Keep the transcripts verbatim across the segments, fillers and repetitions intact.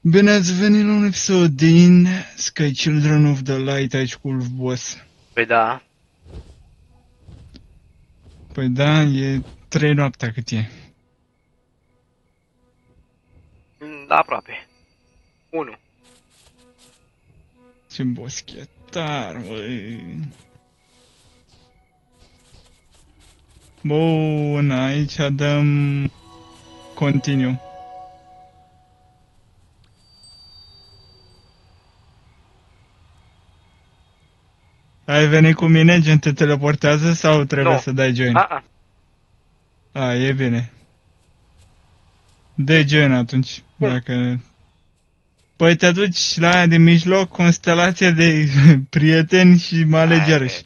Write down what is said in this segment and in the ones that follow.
Bine ați venit la un episod din Sky Children of the Light aici cu Wolf Boss. Păi da, Păi da, e trei noaptea cât e. mm, aproape. unu. Ce boschetar, măi. Bun, aici dăm continue. Ai venit cu mine, gen te teleportează sau trebuie Nu. să dai join? A, a. A, e bine. Dai join atunci, Cum? dacă... Păi te duci la aia din mijloc, constelație de prieteni și mă alegi Hai, iarăși. bine.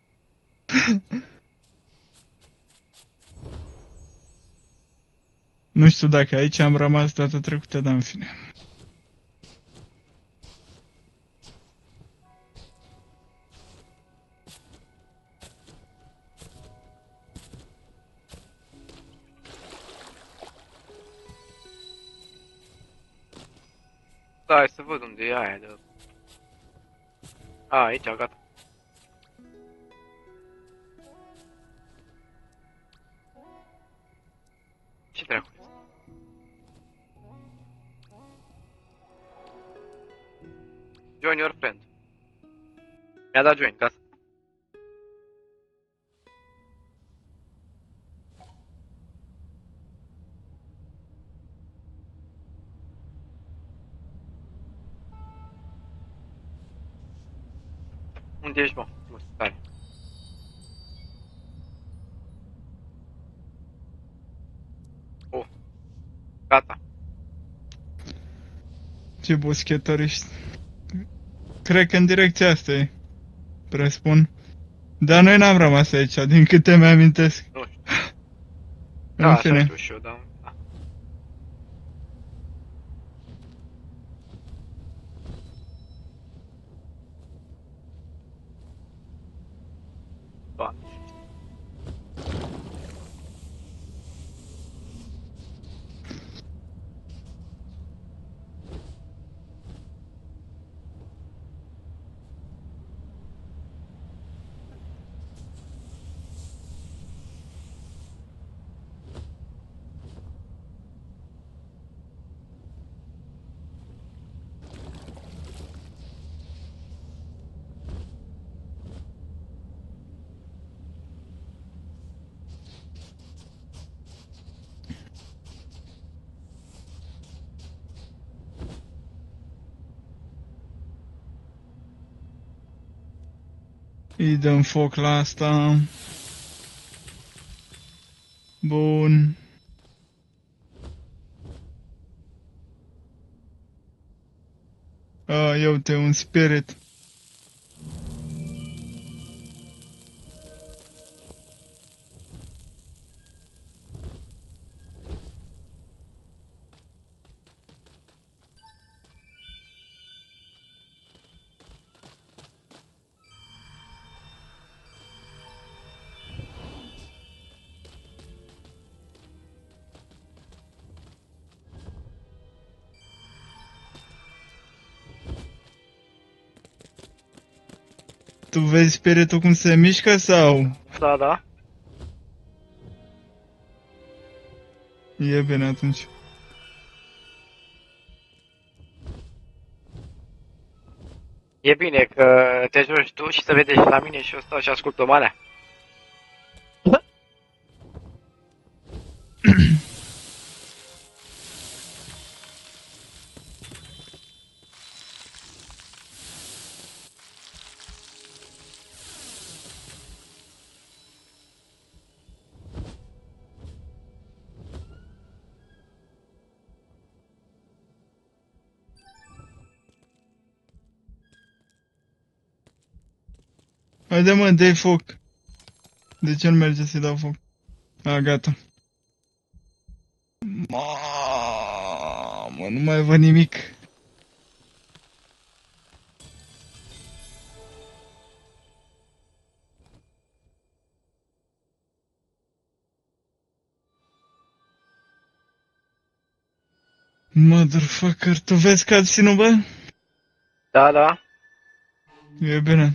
Nu știu dacă aici am rămas data trecută, dar în fine. Da, hai să văd unde e aia de... A, aici, gata. Ce dracu? Join your friend. Mi-a dat join, gata. Unde ești, mă? Mă, stai. Oh, gata. Ce boschetar ești. Cred că în direcția asta e. Presupun. Dar noi n-am rămas aici, din câte mi-amintesc. Nu știu. Da, În așa fine. știu și eu, dar... Da. Doamne. Îi dăm foc la asta. Bun. A, ia uite, un spirit. Tu vezi spiritul cum se mișcă sau? Da, da. E bine atunci. E bine că te joci tu și să vede și la mine și eu stau și ascult o marea. Haide mă, dă-i foc. De ce nu merge să-i dau foc? A, gata. Mamă, nu mai văd nimic. Motherfucker, tu vezi că ați ținut, bă? Da, da. E bine.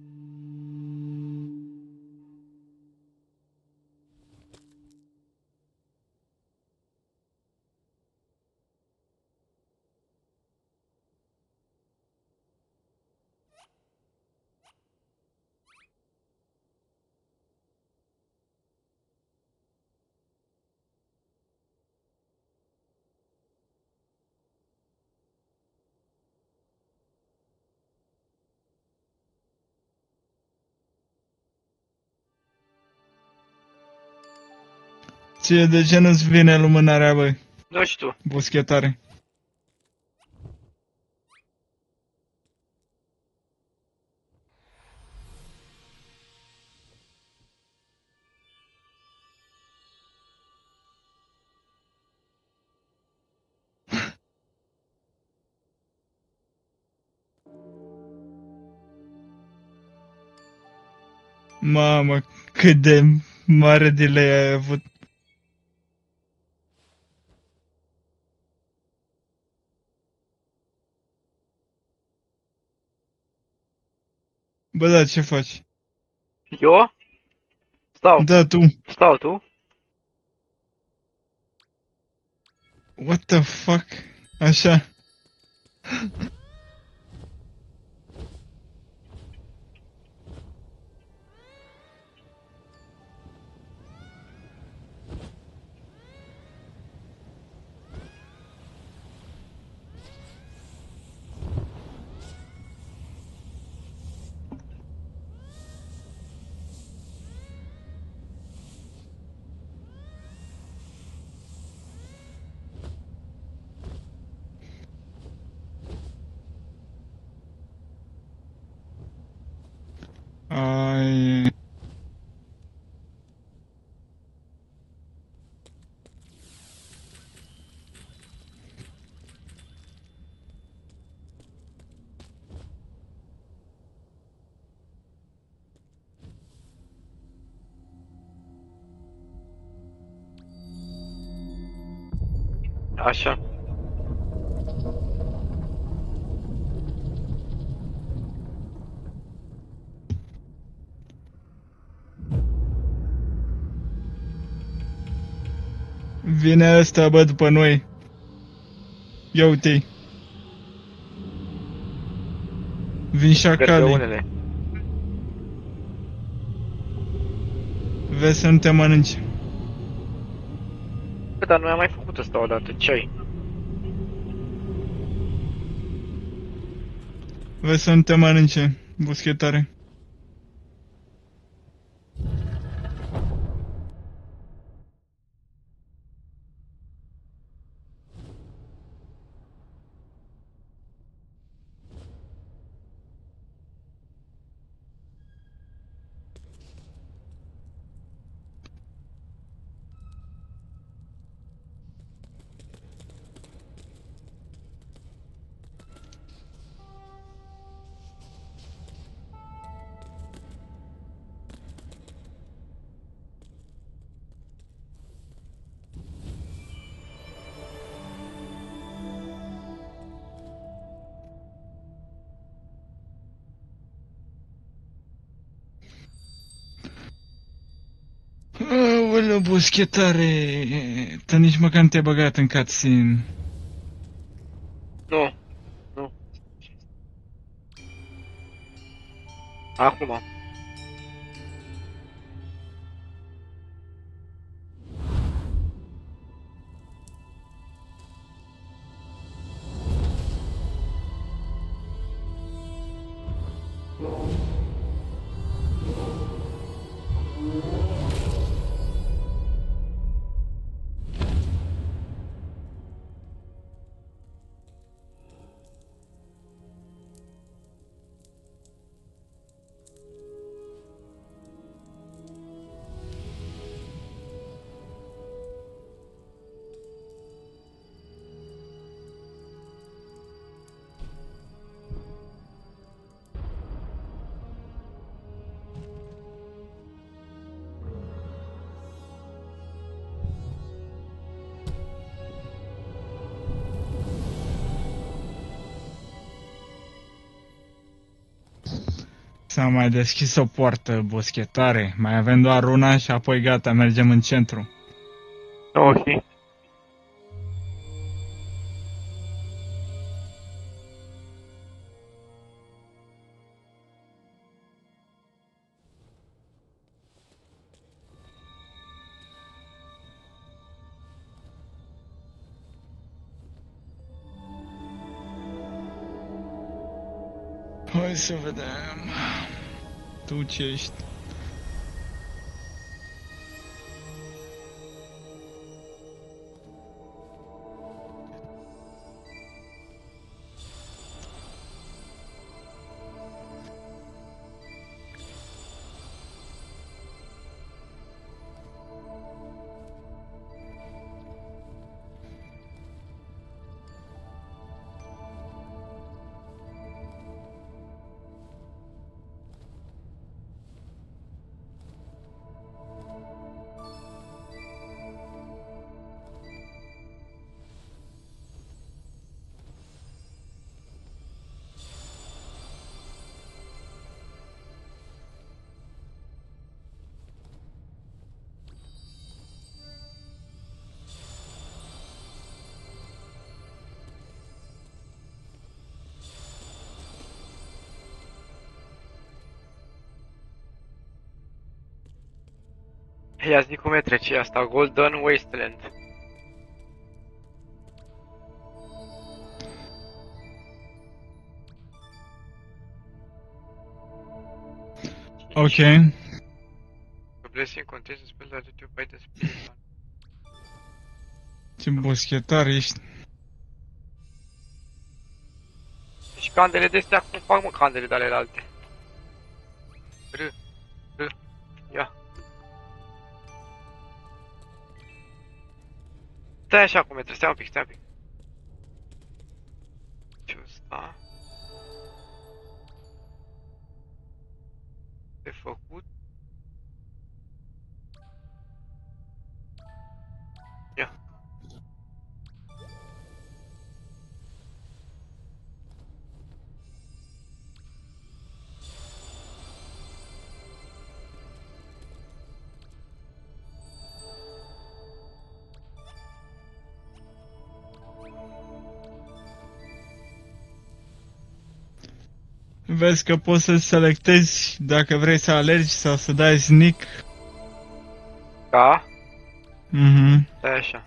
Ție de ce nu-ți vine lumânarea, băi? Nu știu. Buschetare. Mamă, cât de mare delay ai avut. Bă, da, ce faci? Eu? Stau. Da, tu. Stau, tu? What the fuck? Așa. Ai... Așa. Vine ăsta, bă, după noi. Ia uite-i. Vin Sper pe șacalii. unele. Vezi să nu te mănânci. Bă, dar noi am mai făcut asta odată. Ce-ai? Vezi să nu te mănânce, buschetare. Aoleu, buschetare. Tu nici măcar nu te-ai băgat în cutscene. Nu. Nu. Acum. S-a mai deschis o poartă boschetare. Mai avem doar una și apoi gata, mergem în centru. Ok. Hai să vedem. Tu ce ești? Ia zi cum e trece asta, Golden Wasteland. Ok. The blessing contains a spell that you fight the spirit. Ce boschetar ești. Deci candele de astea, cum fac mă candele de ale alte? R, R, ia. Stai așa cum e, trebuie, stai un pic, stai un pic. Ce ăsta? De făcut? Ia. Vezi că poți să selectezi dacă vrei să alergi sau să dai sneak. Da? Mhm. Stai așa.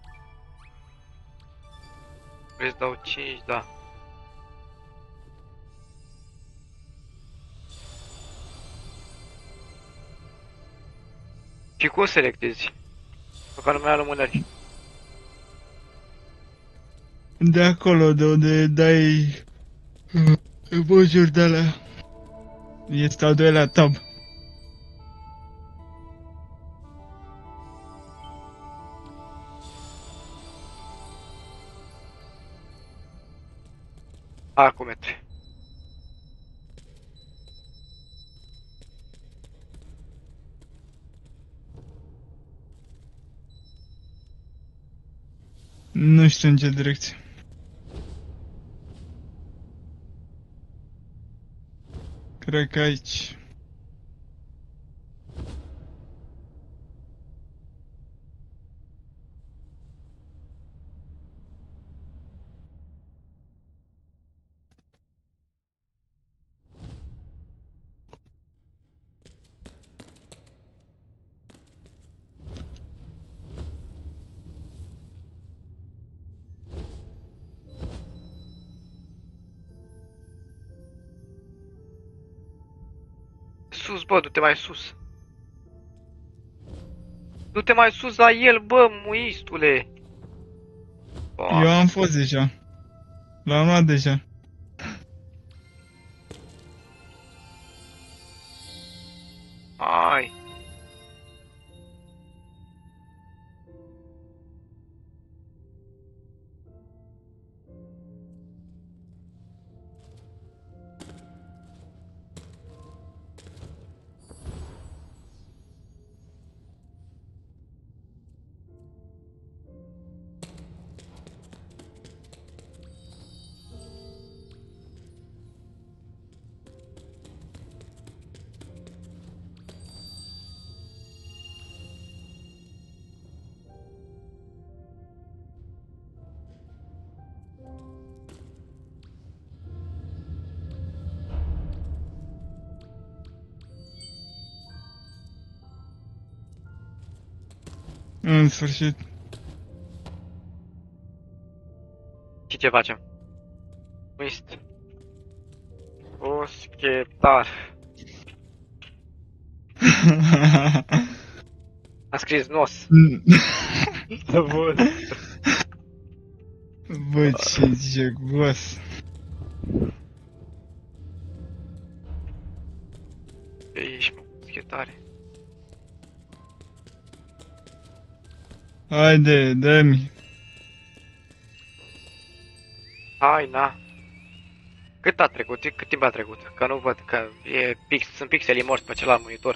Vrei să dau cinci, da. Și cum selectezi? Că nu mai am lumânări. De acolo, de unde dai uh, emojuri de alea. Este al doilea tab. Acum e. Nu știu în ce direcție. Cred că aici. Sus, bă, du-te mai sus. Du-te mai sus la el, bă, muistule. Eu am fost deja. L-am luat deja. Hai. În sfârșit. Și ce facem? Twist. Boschetar. Am scris nos. Bun. Bă, ce jegos. Ești, mă, boschetare. Haide, dă-mi. Hai, na. Cât a trecut? Cât timp a trecut? Că nu văd, că e pix, sunt pixelii morți pe celălalt monitor.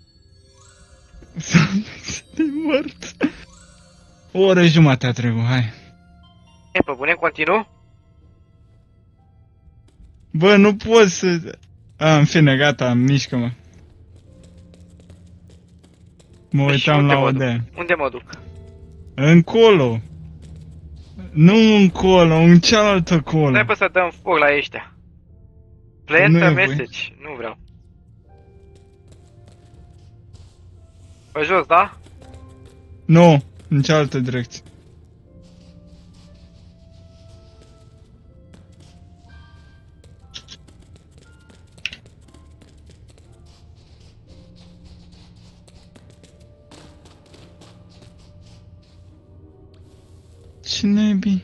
De mort. O oră jumate a trecut, hai. E, pe bune, continuu? Bă, nu pot să... A, în fine, gata, mișcă-mă. Mă Păi și uitam unde la mă o duc? de Unde mă duc? Încolo. Nu încolo, în cealaltă colo. Stai, pe să dăm foc la ăștia. Păi nu Plant e a voie. message. Nu vreau. Pe jos, da? Nu, în cealaltă direcție. Ce naibii?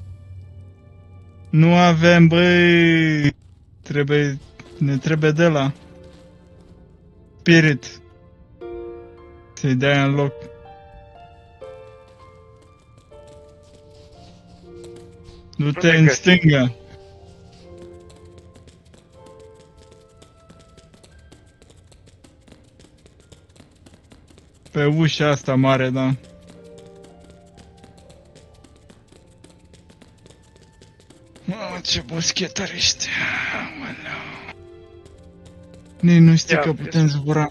Nu avem, băi. Trebuie, ne trebuie de la Spirit. Să-i dai în loc. Du-te Unde în găsi? stânga. Pe ușa asta mare, da. Mamă, ce boschetări ești. Aoleu. Nici nu știu Ia, că vezi. putem zbura.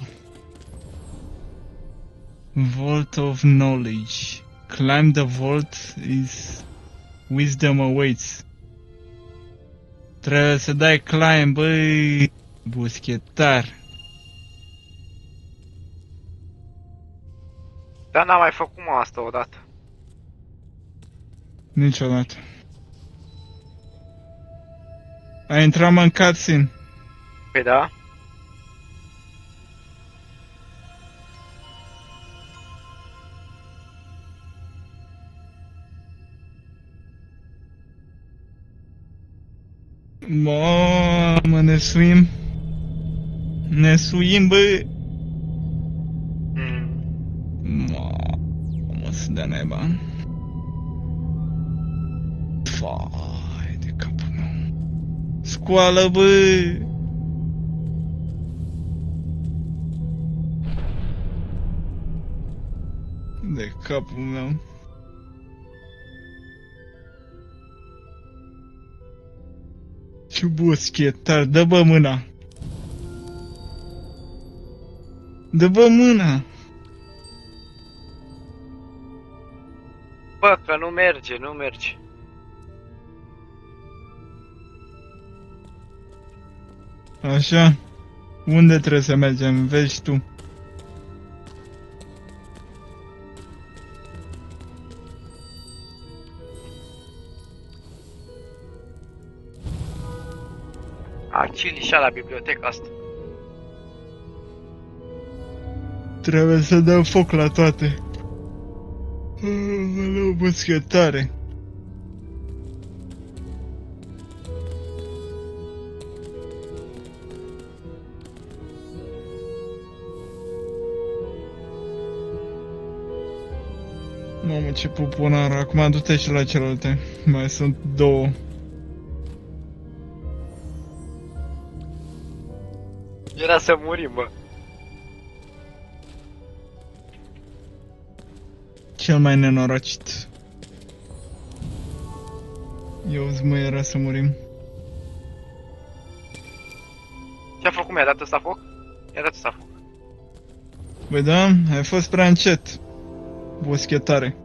Vault of Knowledge. Climb the vault is... Wisdom awaits. Trebuie să dai climb, băi, boschetar. Dar n-am mai făcut mă asta odată. Niciodată. Ai intrat mă în cutscene. Păi da? Mamă, ne suim. Ne suim, bă. Mm. Mamă, să dea naiba. Fai de capul meu. Scoală, bă. De capul meu. Ce boschetar, dă bă mâna. Dă bă mâna. Bă, că nu merge, nu merge. Așa. Unde trebuie să mergem? Vezi tu. A, cilișa la biblioteca asta. Trebuie să dăm foc la toate. Aoleu, boschetare. Mamă, ce pupunară. Acum du-te și la celelalte. Mai sunt două. Era să murim, bă. Cel mai nenorocit. Eu îți mă era să murim. Ce-a făcut? Mi-a dat ăsta foc? Mi-a dat ăsta foc. Băi da, ai fost prea încet. Boschetare.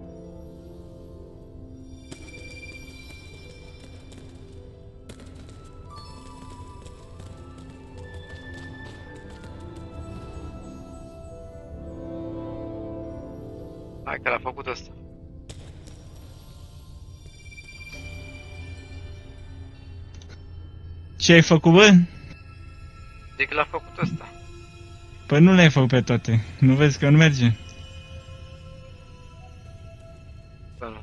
Hai că l-a făcut ăsta. Ce ai făcut, bă? Zic că l-a făcut ăsta. Păi nu le-ai făcut pe toate. Nu vezi că nu merge? Bă, nu.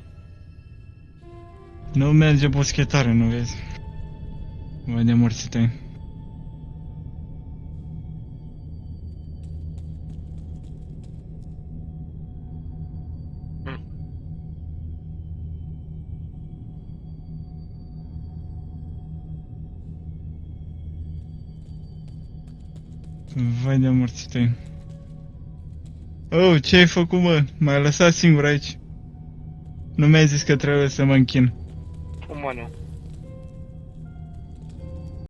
Nu merge boschetare, nu vezi? Vai de morții tăi. Hm. Vai de morții tăi. Oh, ce ai făcut, mă? M-ai lăsat singur aici. Nu mi-ai zis că trebuie să mă închin. Cum mă nu?